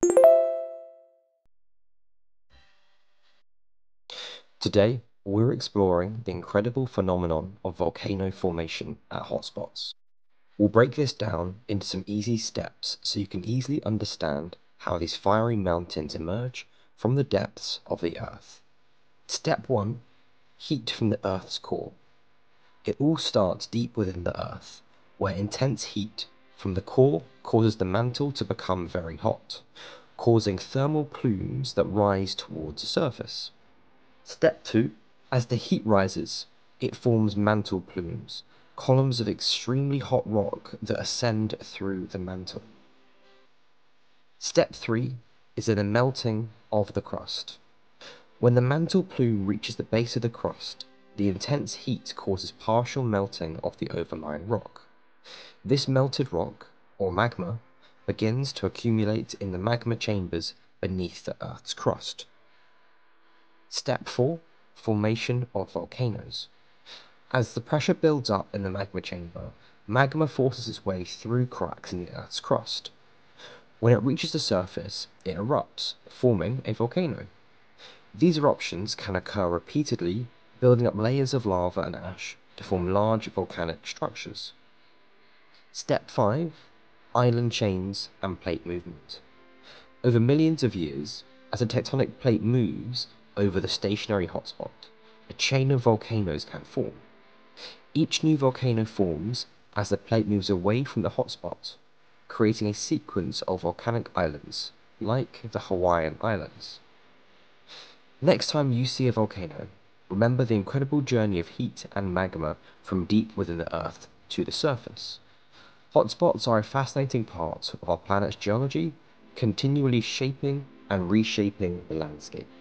Today, we're exploring the incredible phenomenon of volcano formation at hotspots. We'll break this down into some easy steps so you can easily understand how these fiery mountains emerge from the depths of the Earth. Step 1. Heat from the Earth's core. It all starts deep within the Earth, where intense heat from the core causes the mantle to become very hot, causing thermal plumes that rise towards the surface. Step 2. As the heat rises, it forms mantle plumes, columns of extremely hot rock that ascend through the mantle. Step 3 is in the melting of the crust. When the mantle plume reaches the base of the crust, the intense heat causes partial melting of the overlying rock. This melted rock, or magma, begins to accumulate in the magma chambers beneath the Earth's crust. Step 4. Formation of volcanoes. As the pressure builds up in the magma chamber, magma forces its way through cracks in the Earth's crust. When it reaches the surface, it erupts, forming a volcano. These eruptions can occur repeatedly, building up layers of lava and ash to form large volcanic structures. Step 5. Island chains and plate movement. Over millions of years, as a tectonic plate moves over the stationary hotspot, a chain of volcanoes can form. Each new volcano forms as the plate moves away from the hotspot, creating a sequence of volcanic islands, like the Hawaiian Islands. Next time you see a volcano, remember the incredible journey of heat and magma from deep within the Earth to the surface. Hotspots are a fascinating part of our planet's geology, continually shaping and reshaping the landscape.